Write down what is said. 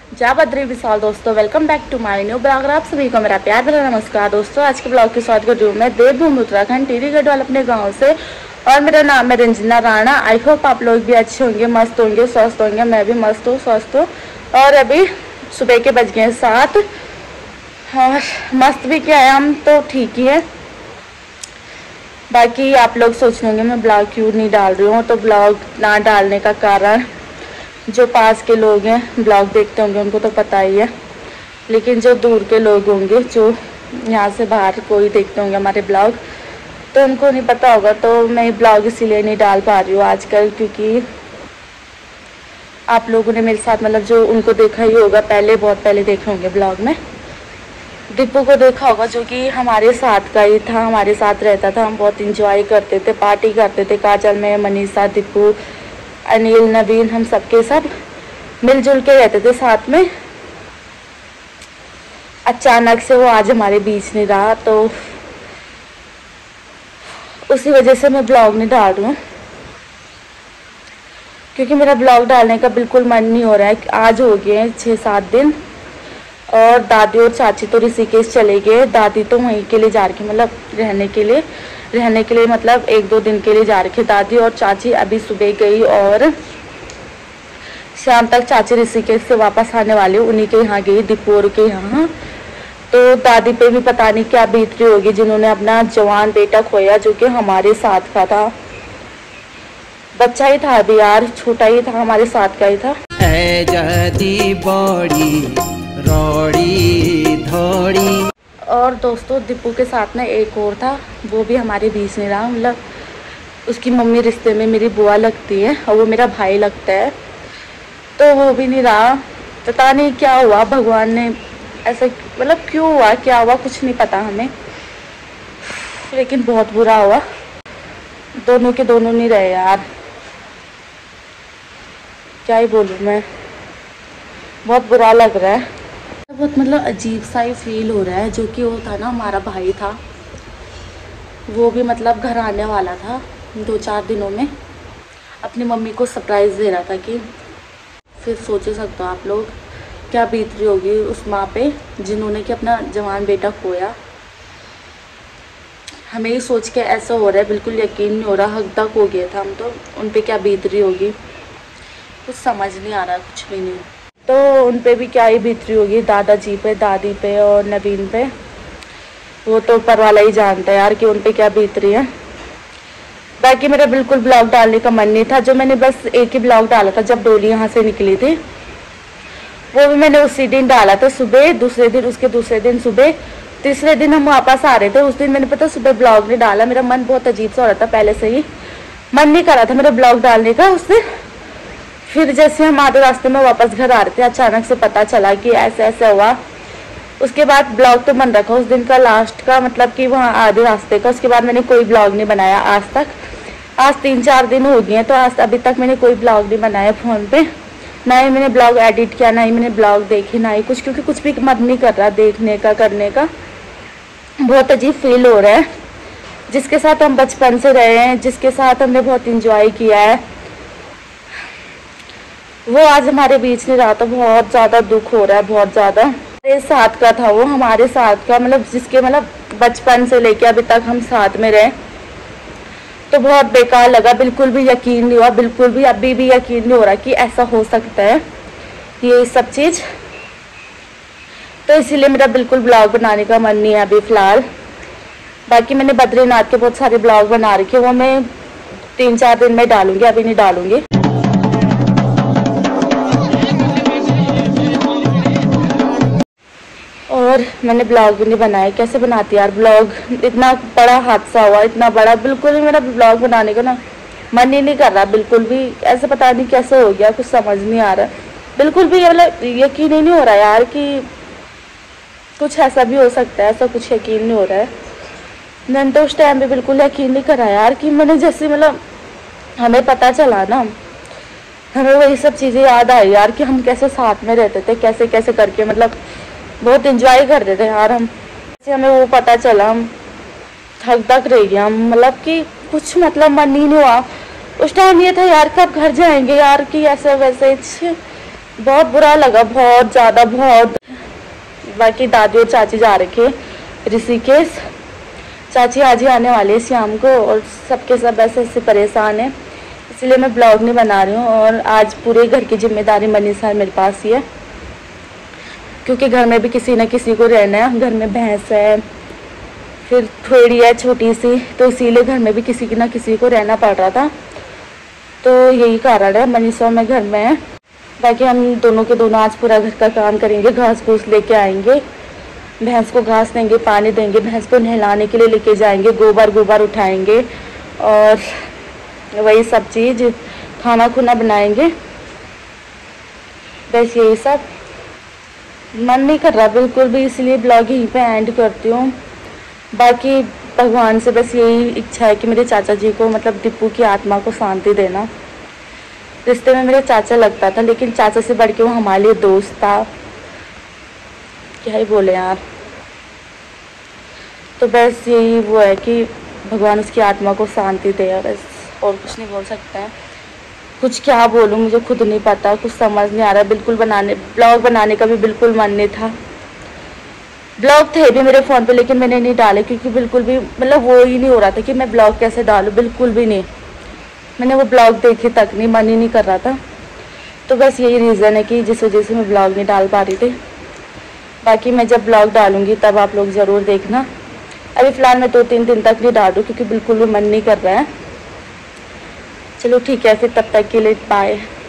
जय बद्री विशाल दोस्तों, welcome back to my new blog. आप सभी को मेरा प्यार भरा नमस्कार दोस्तों। आज के ब्लॉग के साथ कर रही हूँ मैं देवभूमि उत्तराखंड टिहरी गढ़वाल अपने गांव से, और मेरा नाम है रंजना राणा। आई होप आप लोग भी अच्छे होंगे, मस्त होंगे, स्वस्थ होंगे। मैं भी मस्त हूँ, स्वस्थ हूँ। और अभी सुबह के बज गए 7, और मस्त भी क्या है, हम तो ठीक ही है। बाकी आप लोग सोच लेंगे मैं ब्लॉग क्यों नहीं डाल रही हूँ। तो ब्लॉग ना डालने का कारण, जो पास के लोग हैं ब्लॉग देखते होंगे उनको तो पता ही है, लेकिन जो दूर के लोग होंगे, जो यहाँ से बाहर कोई देखते होंगे हमारे ब्लॉग, तो उनको नहीं पता होगा। तो मैं ब्लॉग इसीलिए नहीं डाल पा रही हूँ आजकल, क्योंकि आप लोगों ने मेरे साथ मतलब जो उनको देखा ही होगा, पहले बहुत पहले देखे होंगे ब्लॉग में। दीपू को देखा होगा, जो कि हमारे साथ का ही था, हमारे साथ रहता था। हम बहुत इंजॉय करते थे, पार्टी करते थे। काजल में मनीषा, दीपू, अनिल, नवीन, हम सबके सब मिलजुल के रहते थे साथ में। अचानक से वो आज हमारे बीच नहीं रहा, तो उसी वजह से मैं ब्लॉग नहीं डाल रही हूँ, क्योंकि मेरा ब्लॉग डालने का बिल्कुल मन नहीं हो रहा है। आज हो गए 6-7 दिन, और दादी और चाची तो ऋषिकेश चले गए। दादी तो वहीं के लिए जा रही, मतलब रहने के लिए मतलब 1-2 दिन के लिए जा रही दादी, और चाची अभी सुबह गई, और शाम तक चाची ऋषिकेश से वापस आने वाली, उन्हीं के यहाँ गई, दीपोर के यहाँ। तो दादी पे भी पता नहीं क्या बीत रही होगी, जिन्होंने अपना जवान बेटा खोया, जो कि हमारे साथ का था। बच्चा ही था अभी यार, छोटा ही था, हमारे साथ का ही था। और दोस्तों दीपू के साथ में एक और था, वो भी हमारे बीच में रहा। मतलब उसकी मम्मी रिश्ते में मेरी बुआ लगती है, और वो मेरा भाई लगता है, तो वो भी नहीं रहा। पता नहीं क्या हुआ, भगवान ने ऐसा, मतलब क्यों हुआ, क्या हुआ, कुछ नहीं पता हमें, लेकिन बहुत बुरा हुआ। दोनों के दोनों नहीं रहे यार, क्या ही बोलूँ मैं, बहुत बुरा लग रहा है। बहुत मतलब अजीब सा ही फील हो रहा है। जो कि वो था ना, हमारा भाई था, वो भी मतलब घर आने वाला था 2-4 दिनों में, अपनी मम्मी को सरप्राइज़ दे रहा था। कि फिर सोच सकते हो आप लोग क्या बीत रही होगी उस माँ पे, जिन्होंने कि अपना जवान बेटा खोया। हमें ही सोच के ऐसा हो रहा है, बिल्कुल यकीन नहीं हो रहा, हक तक हो गया था हम तो। उन पे क्या बीत रही होगी कुछ समझ नहीं आ रहा, कुछ भी नहीं। तो उन पे भी क्या ही बीत रही होगी, दादाजी पे, दादी पे और नवीन पे। वो तो ऊपर वाला ही जानता है यार कि उन पे क्या बीत रही है। बाकी मेरा बिल्कुल ब्लॉग डालने का मन नहीं था। जो मैंने बस एक ही ब्लॉग डाला था जब डोली यहाँ से निकली थी, वो भी मैंने उसी दिन डाला था सुबह। दूसरे दिन, उसके दूसरे दिन सुबह, तीसरे दिन हम वापस आ रहे थे। उस दिन मैंने पता सुबह ब्लॉग नहीं डाला, मेरा मन बहुत अजीब सा हो रहा था, पहले से ही मन नहीं कर रहा था मेरा ब्लॉग डालने का उस दिन। फिर जैसे हम आधे रास्ते में वापस घर आ रहे थे, अचानक से पता चला कि ऐसे ऐसे हुआ। उसके बाद ब्लॉग तो बन रखा उस दिन का, लास्ट का, मतलब कि वहाँ आधे रास्ते का। उसके बाद मैंने कोई ब्लॉग नहीं बनाया आज तक। आज 3-4 दिन हो गए हैं, तो आज अभी तक मैंने कोई ब्लॉग नहीं बनाया फ़ोन पे। ना ही मैंने ब्लॉग एडिट किया, ना ही मैंने ब्लॉग देखे, ना ही कुछ, क्योंकि कुछ भी मन नहीं कर रहा देखने का, करने का। बहुत अजीब फील हो रहा है। जिसके साथ हम बचपन से रहे हैं, जिसके साथ हमने बहुत इंजॉय किया है, वो आज हमारे बीच नहीं रहा, तो बहुत ज़्यादा दुख हो रहा है, बहुत ज़्यादा। मेरे साथ का था वो, हमारे साथ का, मतलब जिसके मतलब बचपन से लेके अभी तक हम साथ में रहे। तो बहुत बेकार लगा, बिल्कुल भी यकीन नहीं हुआ, बिल्कुल भी अभी भी यकीन नहीं हो रहा कि ऐसा हो सकता है ये सब चीज़। तो इसीलिए मेरा बिल्कुल ब्लॉग बनाने का मन नहीं है अभी फ़िलहाल। बाकी मैंने बद्रीनाथ के बहुत सारे ब्लॉग बना रखे, वो मैं 3-4 दिन में डालूंगी, अभी नहीं डालूंगी। और मैंने ब्लॉग भी नहीं बनाया। कैसे बनाती यार ब्लॉग, इतना बड़ा हादसा हुआ, इतना बड़ा, बिल्कुल भी मेरा ब्लॉग बनाने का ना मन ही नहीं कर रहा, बिल्कुल भी। ऐसे पता नहीं कैसे हो गया, कुछ समझ नहीं आ रहा, बिल्कुल भी मतलब यकीन ही नहीं हो रहा यार कि कुछ ऐसा भी हो सकता है। ऐसा कुछ यकीन नहीं हो रहा है। मैंने तो उस टाइम पे बिल्कुल यकीन नहीं करा यार, कि मैंने जैसे मतलब हमें पता चला ना, हमें वही सब चीज़ें याद आई यार, कि हम कैसे साथ में रहते थे, कैसे कैसे करके मतलब बहुत इंजॉय करते थे यार हम। जैसे हमें वो पता चला, हम थक तक रह गया, मतलब कि कुछ मतलब मन ही नहीं हुआ। उस टाइम ये था यार कब घर जाएंगे यार, कि ऐसे वैसे बहुत बुरा लगा, बहुत ज़्यादा, बहुत। बाकी दादी और चाची जा रखे ऋषिकेश। चाची आज ही आने वाली है शाम को, और सबके सब ऐसे ऐसे परेशान है, इसलिए मैं ब्लॉग नहीं बना रही हूँ। और आज पूरे घर की जिम्मेदारी मनीषा मेरे पास ही है, क्योंकि घर में भी किसी न किसी को रहना है। घर में भैंस है, फिर थोड़ी है छोटी सी, तो इसीलिए घर में भी किसी न किसी को रहना पड़ रहा था। तो यही कारण है, मनीषा में घर में है। बाकी हम दोनों के दोनों आज पूरा घर का काम करेंगे, घास फूस लेके आएंगे, भैंस को घास देंगे, पानी देंगे, भैंस को नहलाने के लिए लेके जाएंगे, गोबर उठाएंगे, और वही सब चीज़, खाना खुना बनाएंगे। बस यही सब। मन नहीं कर रहा बिल्कुल भी, इसलिए ब्लॉग यहीं पे एंड करती हूँ। बाकी भगवान से बस यही इच्छा है कि मेरे चाचा जी को, मतलब दीपू की आत्मा को शांति देना। रिश्ते में मेरा चाचा लगता था, लेकिन चाचा से बढ़ के वो हमारे लिए दोस्त था, क्या ही बोले यार। तो बस यही वो है कि भगवान उसकी आत्मा को शांति दे, बस, और कुछ नहीं बोल सकते हैं। कुछ क्या बोलूँ, मुझे खुद नहीं पता, कुछ समझ नहीं आ रहा। बिल्कुल ब्लॉग बनाने का भी बिल्कुल मन नहीं था। ब्लॉग थे भी मेरे फ़ोन पे, लेकिन मैंने नहीं डाले, क्योंकि बिल्कुल भी मतलब वो ही नहीं हो रहा था कि मैं ब्लॉग कैसे डालूँ, बिल्कुल भी नहीं। मैंने वो ब्लॉग देखे तक नहीं, मन ही नहीं कर रहा था। तो बस यही रीज़न है कि जिस वजह से मैं ब्लॉग नहीं डाल पा रही थी। बाकी मैं जब ब्लॉग डालूँगी तब आप लोग ज़रूर देखना। अभी फ़िलहाल मैं 2-3 दिन तक नहीं डालूँ, क्योंकि बिल्कुल भी मन नहीं कर रहा है। चलो ठीक है, फिर तब तक के लिए बाय।